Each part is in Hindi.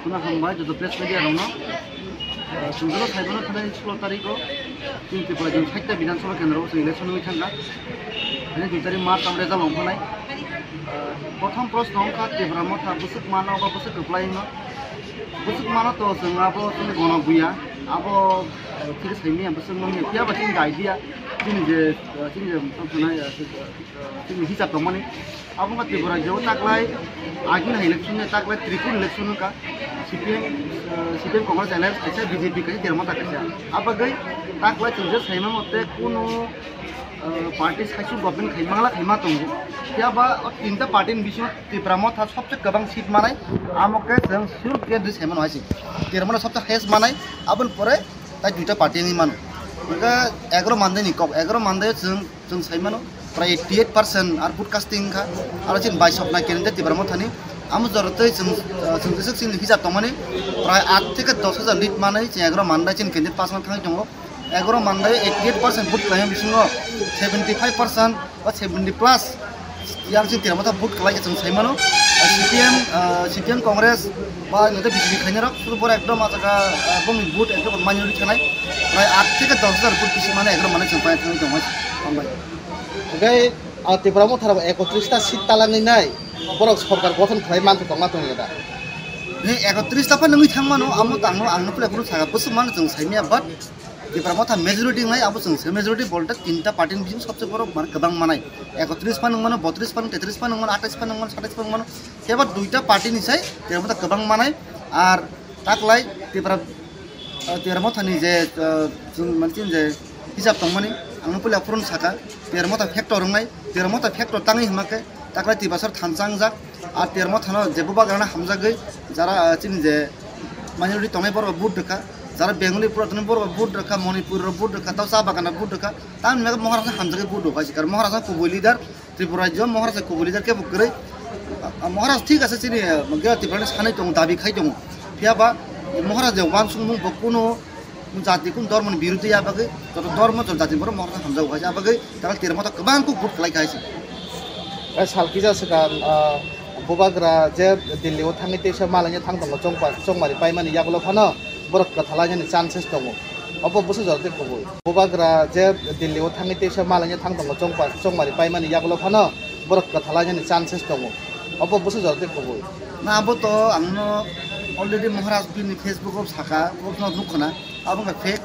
सुना खांबाय जो प्रेस मीडिया दङ सुंदर साइबनो थानाय 16 तारिखआव जों त्रिपुरा जों 60टा विधानसभा केन्द्रआव जों इलेक्शन होनो थांगा माने 2 तारिख मार्च आमरे जालांफानाय प्रथम प्रश्न अंका त्रिपुरा मथा बुसुक मानो बा बुसुक गोप्लायनो बुसुक मानो तो जों आबो जों गण गुया आबो थिग साइनि बुसुक नङि क्या बासिन आइडिया जों जे थानाय जों हिसाब दं माने आबो त्रिपुरा जो ताकलाय आगिन इलेक्शन ताकलाय त्रिपुर इलेक्शन का सीपीएम कांग्रेस एलायंस कैसे बीजेपी कैसे देरमाता कैसे अब गई ताकलाय तुझे सहीमा मते कोनो पार्टी साइसु गवर्नमेंट खैमाला खैमा दंगो क्या बा तीनटा पार्टी बिसो त्रिपुरा मथा सबसे गोबां सीट मानाय आमके जों सिर के दिस हेमन हाइसि देरमाला सबसे हाइस मानाय आबल परे ता दुइटा पार्टी नि मानो उनका 11 मानदे नि कक 11 मानदे जों साइमानो प्राय 88% आर ब्रॉडकास्टिंग का आरो जिन 22 अपना केन्डिडेट त्रिपुरा मथानि आमु जरते जों जसक हिसाब दं माने प्राय 8 থেকে 10,000 लिट माने 11 मानदे जिन केन्डिडेट पास थांग दङ 11 मानदे 88% भोट खालाम बिसिङो 75% बा 70 प्लस यार जों त्रिपुरा मथा भोट खालाय जों साइमानो सीपीएम कांग्रेस बा नते बीजेपी खाइनारा सुपर एकदम आजागा बंग भोट एकदम माइनरिटी थानाय प्राय 8 থেকে 10,000 भोट बिसिङ माने 11 माने जों पाय थांग दङ फंबाय ओमफ्राय त्रिपुरा मथा 31टा सीट तालांनाय बरक सरकार गठन खालाय मानथो दंना दं दा नै 31 टा नङि थांमानो आमु तांनो आंनो प्लेखौ सागा बस मान जों साइनिया बाट त्रिपुरा मथा मेजॉरिटी नै आबो जों मेजॉरिटी बोलता तीनटा पार्टी बिसिङ सबसे बरो मान गोबां मानाय 31 पान नङमानो 32 पान 33 पान नङमानो 28 पान नङमानो 27 पान नङमानो सेबा दुइटा पार्टी निसाय त्रिपुरा मथा गोबां मानाय आर ताकलाय त्रिपुरा मथानि जे जों मानसिन जे हिसाब दं माने आंनो प्ले फुरन साका त्रिपुरा मथा फैक्टर रंनाय त्रिपुरा मथा फैक्टर ताङै हमाके ताकलाय तिबासर थानसां जाक आर त्रिपुरा मथानो जेबो बागाना हामजागै जारा चिन जे माइनरिटी तंनाय बर बुट रखा যারা বেঙ্গলি পুরাতন বড় বুট রাখা মণিপুরের বুট রাখা তাও চা বাগানের বুট রাখা তার মেঘ মহারাষ্ট্র হামজাকে বুট ঢোকাইছে কারণ মহারাষ্ট্র কুবই লিডার ত্রিপুরা রাজ্য মহারাষ্ট্র কুবই লিডার কে বুকরে মহারাষ্ট্র ঠিক আছে চিনি ত্রিপুরা সানাই দं দাবি খাই দं ফিয়াবা মহারাষ্ট্র ওয়ানসুং মুং কোনো জাতি কোন ধর্মनि বিরুদ্ধে আবাগে যত ধর্ম যত জাতি বড় মহারাষ্ট্র হামজা হইছে আবাগে তারা ত্রিপুরা মত गोबां को बुट खालाय खायसे सालखि जासोगान बबाग्रा जे दिल्लीयाव थाङै तेसा मालायनि थां दङ जंमारि पाइमानि यागल फानो बरक कथालायनि चान्सेस दङ अब बसु जरते खबो बबाग्रा जे दिल्लीयाव थाङै तेसा मालायनि थां दङ जंमारि पाइमानि यागल फानो बरक कथालायनि चान्सेस दङ अब बसु जरते खबो ना अब तो आंनो अलरेडी महाराष्ट्र नि फेसबुक अफ साका अपना नुखना अब फेक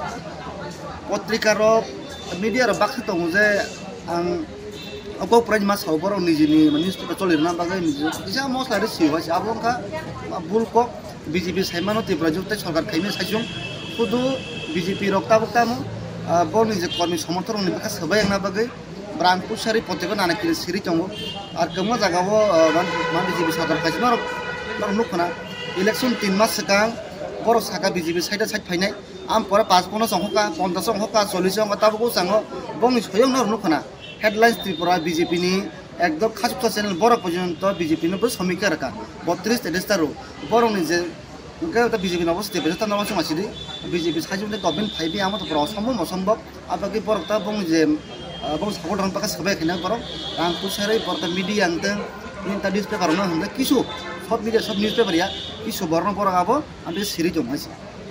पत्रिका र मीडिया र बाख दङ जे आं अब प्राइज मा सावबर निजिनि न्यूज पेपर चलिरना बागै निजा मसला रे सिवास आबंका बुलको बीजेपी साइमानो त्रिपुरा जुते सरकार खाइमे साइजों खुदु बीजेपी रक्ता बक्तामो बनि जे कर्मी समर्थन नि बाखा सबाय आंना बागै ब्रांकुसारि पत्रिका नाना किरि सिरि दङ आर गोमा जागावो मान बीजेपी सरकार खाइमा नुखना इलेक्शन 3 मास सिगां बर साका बीजेपी साइड फाइनाय आम पर 5 संहका 50 संहका 40 संहका ताबको सांगो बंनि सयं नुखना हेडलाइन्स त्रिपुरा बीजेपी नि एकदम खासुक्ता चैनल बर पर्यन्त बीजेपी नो समीक्षा रखा 32 तेस्तारो बरनि जे उनका बीजेपी नो स्टेप जता नवा समासिदि बीजेपी साइजों गवर्नमेंट फाइबि आम तो असम्भव असम्भव आबागे बरता बं जे बं सपोर्ट रन पाका सबाय खैना बर आं पुसारै बरता मीडिया अंतन इंटा न्यूज पेपर न हमदा किसु सब मीडिया सब न्यूज पेपर या किसु बरन बर आबो आं बे सिरि जमाइस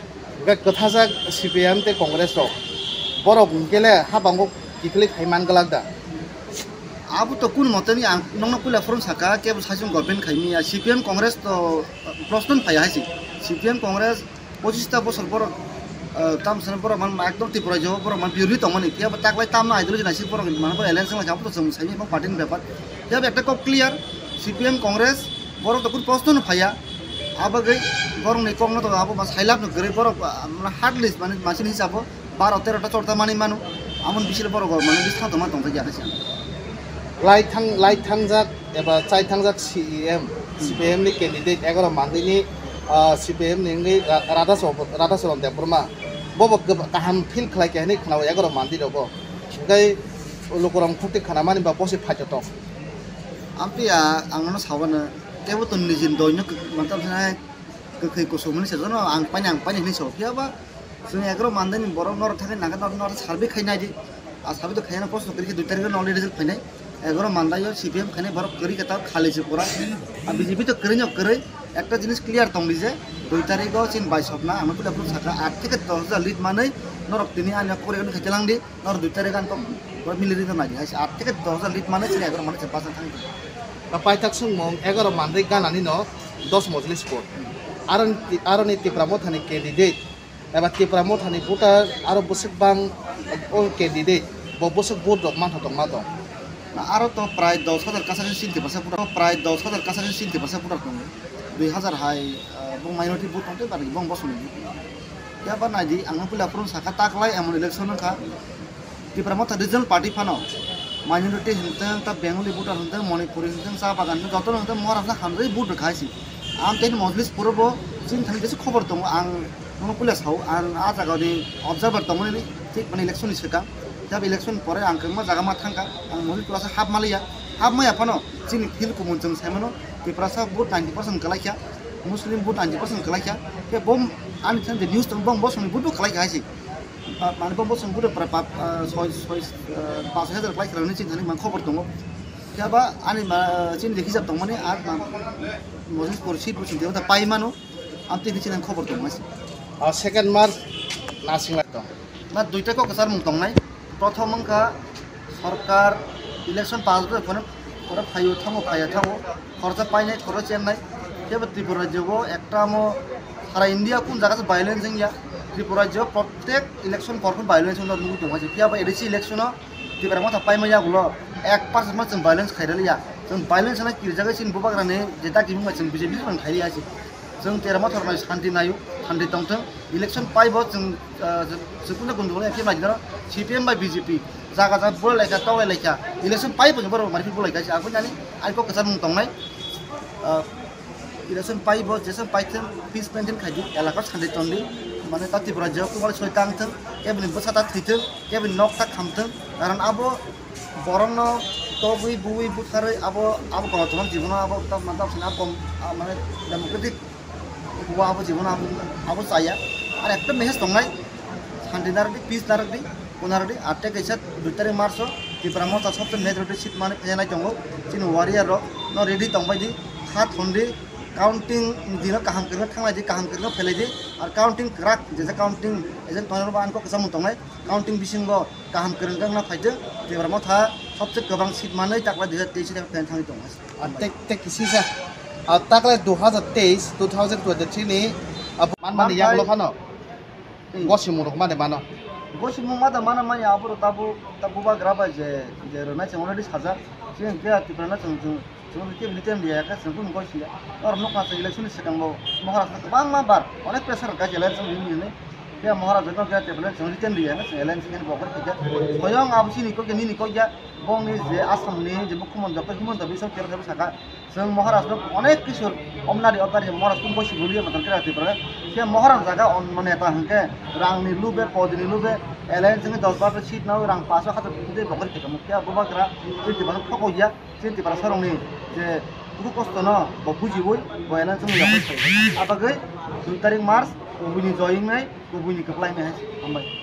कथाजा सीपीएम ते कांग्रेस रो बर बुंकेले हाबांगो किखले खाइमान गलागदा अब तो कुन मतनी नंगना पुला फरन साका के साइजों गवर्नमेंट खाइमिया सीपीएम कांग्रेस तो प्रश्न फाया हाइसि सीपीएम कांग्रेस 25 टा बছর बर तामसन बर मान एकदम त्रिपुरा जो बर मान बिउरि तमनि के ताकलाय तामना आइदोलॉजी नासि बर मान बर एलायंस ला जाबो तो जों साइनि पार्टीनि पेपर या एकटा को क्लियर सीपीएम कांग्रेस बर तो कुन प्रश्न फाया आबगै बर नै कंगनो तो आबो साइलाब न गरे बर हार्ड लिस्ट माने मानसिनि हिसाब 12 13 टा 14 मानि मानु आमन बिसिर बर माने बिस्था दमा दंथा जाखासि लाइट थांजाक एबा चाइ थांजाक सीपीएम नि कैंडिडेट 11 मानदिनि सीपीएम नि राधाचरण देवबर्मा बब गाहाम फिल खालायके हनै खानाव 11 मानदि दबो गै लोकराम खति खाना मानि बा बसे फाइट थ आमपिया आंनो सावनो केबो तो निजिन दयनो मतलब नाय गोखै कसुमनि सेजन आं पानि नि सफियाबा जों 11 मानदिनि बर नर थाखाय नागा नर सार्भे खायनाय दि आ सार्भे तो खायना प्रश्न करि 2 तारिख नले रिजल्ट फैनाय 11 मानदायो सीपीएम खाने बर करी कता खाली से पूरा बीजेपी तो करिनो करे একটা জিনিস ক্লিয়ার তংলি যে 2 তারিখও চিন 22 হবনা আমি পুলা পুরো সাকা 8 থেকে 10 লিড মানে নরক তিনি আনি করে গন খাইলাংদি নর 2 তারিখ আন মিলিরি তো নাই 8 থেকে 10 লিড মানে চিন 11 মানে পাঁচ থাকি পাইতাক সুংমং 11 মানदै गानानि न 10 मजलिस कोड आरो नि तिप्रा मथानि कैंडिडेट एबा तिप्रा मथानि भोटार आरो बसबां ओ कैंडिडेट बसक भोट दक माथा दं मा दं आरो तो प्राय 10,000 कासानि सिनते पासा पुरा प्राय 10,000 कासानि सिनते पासा पुरा दं 2,000 हाय बं माइनरिटी भोट दंते बारि बं बसनि या बा नायदि आं पुला पुरन साका ताकलाय एमन इलेक्शन का तिप्रा मथा रिजनल पार्टी फानो माइनरिटी हिंतों ता बेंगली भोटार हिंतों मणिपुरी हिंतों सा बागान जतन हिंतों महाराष्ट्र हामरै भोट खाइसि आं तेन मजलिस पुरबो चिन थानि देसे खबर दं आं नों पुलिस हाउ आं आ जागानि अबजार्भार दंमोन ठीक माने इलेक्शन सिगां जब इलेक्शन परे आं मा जागा मा थांगा आं मजलिस क्लास हाफ मालिया हाफ माया फानो चिन हिल को मोनजों साइमनो तिप्रासा भोट 90% गलाइखा मुस्लिम भोट 90% गलाइखा बे बम आं थान न्यूज दं बम बसनि भोट गलाइखाइसि माने बम बसनि भोट प्राय 5,000 गलाइखा चिन थानि मा खबर दं याबा आनि चिन देखि जाब दं माने आ मजलिस पर सीट बुसिन देवता पाइमानो आमते निचिन खबर दं मासि सेकेंड मार्च नासिंला दं ना दुइटा को कसार मुं दंनाय प्रथम अंका सरकार इलेक्शन पास बे कोन कोरा फायो थामो फाया थामो खरचा पाइनाय खरच चेन्नाय जेबो त्रिपुरा राज्यबो एकटा मो सारा इंडिया कुन जागा वायलेंस जोंया त्रिपुरा राज्य प्रत्येक इलेक्शन परखौ वायलेंस न नुगु दं मासि कियाबा एडिसि इलेक्शन त्रिपुरा माथा पाइमाया गुलो 1% मा जों वायलेंस खाइरलिया जों वायलेंस ना किरजागा सिन बुबाग्राने जेता गिबुंगा जों बीजेपी जों खाइरियासि जों तेरामा थरमाय शांति नायु शांति दंथों इलेक्शन पाइबो जों जोंनो गुन्दुले एके माइदर सीपीएम बाय बीजेपी जागा जा बुल लायका तावलाय लायका इलेक्शन पाइबो जों बर मारफि बुलायका आबो जानि आइको कसार मुं दंनाय इलेक्शन पाइबो जेसन पाइथों पीस मेंटेन खाइदि एलाका शांति तंदि माने ताति राज्य को बाल सयतांथों केबिन बसाता थैथों केबिन नकता खामथों कारण आबो बरन तो बुई बुखारै आबो गणतन्त्र जीवन आबो तब मतलब सिना माने डेमोक्रेटिक हुआ आबो जीवन आबो चाया और एक मेसेज दंनाय शांति नारदि पीस नारदि उनारदि 8 कैसा 2 तारिख मार्च त्रिपुरा मथा सबसे मेजरिटी सीट माने फैनाय दङ चिन वारियर न रेडी दंबायदि हात हन्दी काउंटिंग दिन काहाम करनो थांनायदि काहाम करनो फैलायदि और काउंटिंग क्राक जे काउंटिंग एजेंट तनरबा आनको कसा मुंतंनाय काउंटिंग बिसिंगो काहाम करनो ना फायदो त्रिपुरा मथा सबसे गोबां सीट माने ताकला 2023 नि फैन थांनि दङ tek kisisa takla 2023 ni man yang lo phano gosimurok mane mano gosimung mada mana maya aburo tabu ba graba je rona chang already saja sing ke tiprana chang ke militan dia ka chang kun gosia or nokna sa election sekang mo maharashtra bang ma bar onek pressure ka jelen chang ni ya maharashtra ko ke tiprana chang militan dia ka election kan bokar ke hoyong abusi ni ko ke ni ko ya bong ni je asam ni je mukhomantri ko himanta bisau kera saka जों महाराष्ट्र अनेक किशोर अमनारी अवतार महाराष्ट्र को बसी बोलिए मतलब क्या रहती है कि महाराष्ट्र जगह माने ता हंके रांगनी लुबे पौधनी लुबे एलायंस में 10-12 सीट ना रांग पासो खातर दे बगर के मुख्य बुबाग्रा चिंति बान ठको या चिंति बार सरंगनि जे दुखु कष्ट न बुझि बय एलायंस में याखै आबागै 2 तारिख मार्च उबुनि जयिंनाय उबुनि कप्लायनाय हामबाय